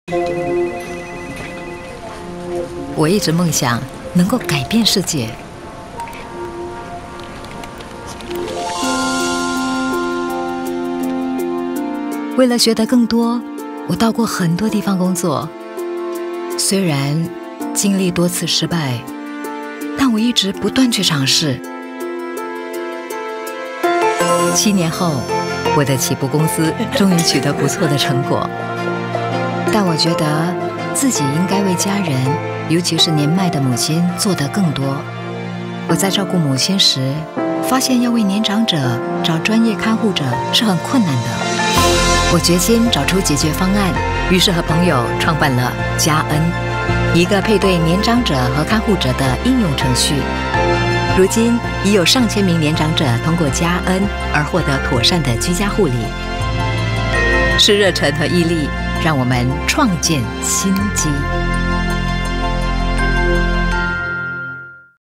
我一直梦想能够改变世界。为了学得更多，我到过很多地方工作。虽然经历多次失败，但我一直不断去尝试。7年后，我的起步公司终于取得不错的成果。但我觉得自己应该为家人，尤其是年迈的母亲做得更多。我在照顾母亲时，发现要为年长者找专业看护者是很困难的。我决心找出解决方案，于是和朋友创办了嘉恩，一个配对年长者和看护者的应用程序。如今已有上千名年长者通过嘉恩而获得妥善的居家护理。是热忱和毅力，让我们创建新机。